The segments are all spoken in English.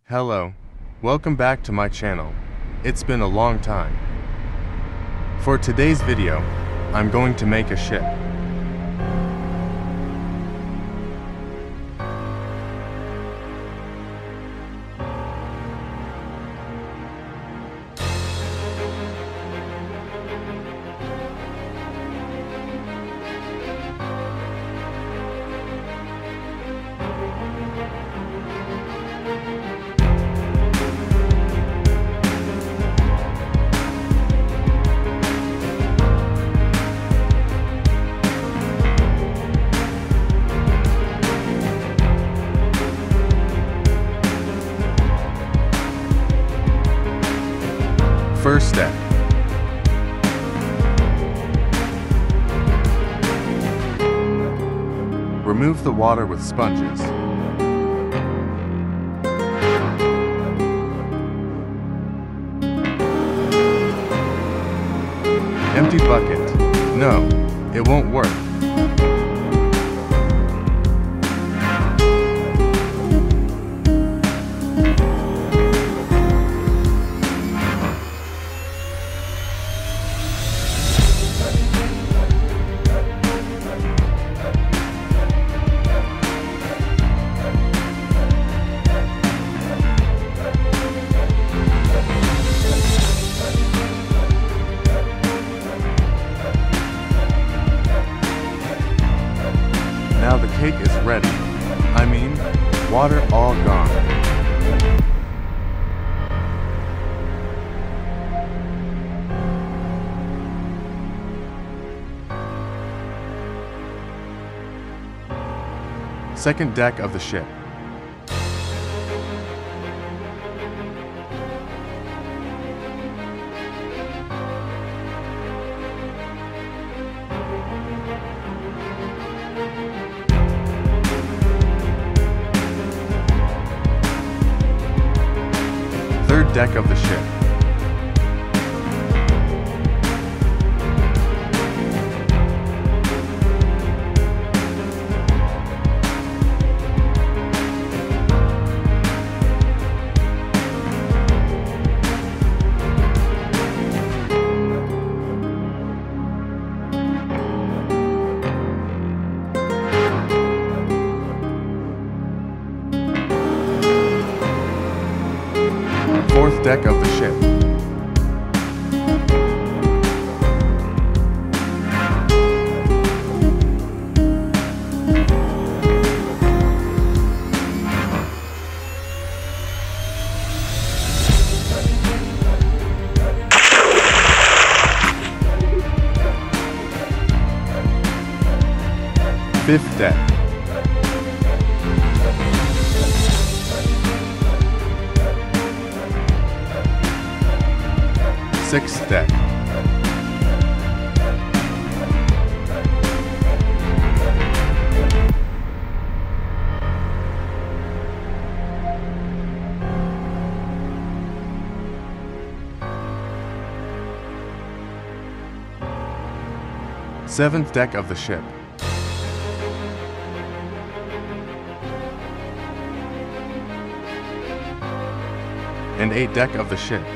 Hello, welcome back to my channel. It's been a long time. For today's video, I'm going to make a ship. First step. Remove the water with sponges. Empty bucket. No, it won't work. Now the cake is ready. I mean, water all gone. Second deck of the ship. Third deck of the ship. Fourth deck of the ship. Fifth deck. Sixth deck. Seventh deck of the ship. And eighth deck of the ship.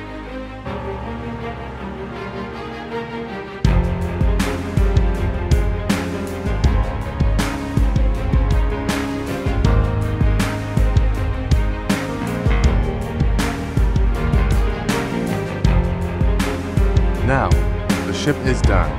Now, the ship is done.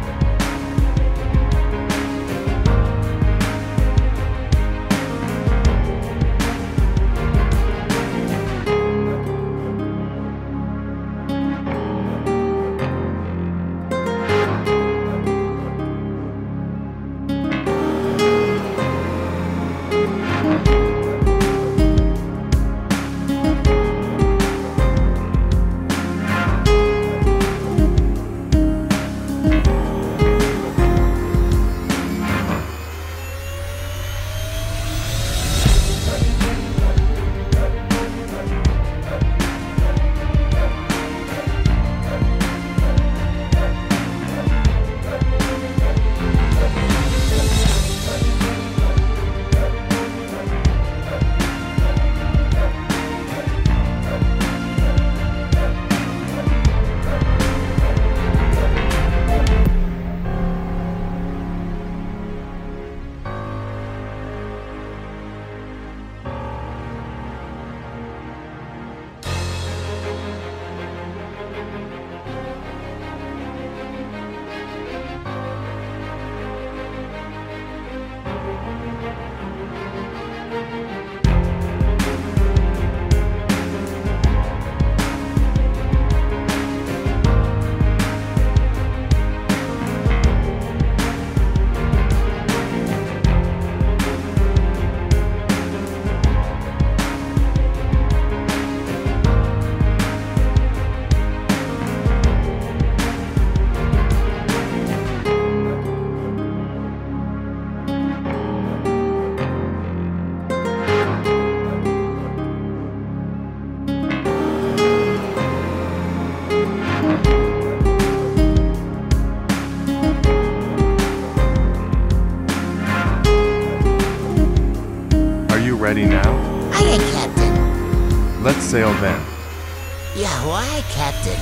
ready now? Aye, aye, Captain. Let's sail then. Yeah, why, Captain?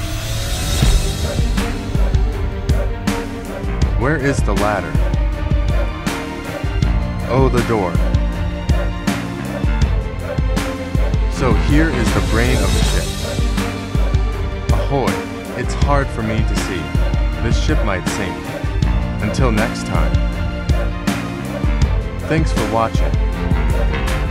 Where is the ladder? Oh, the door. So here is the brain of the ship. Ahoy! It's hard for me to see. This ship might sink. Until next time. Thanks for watching.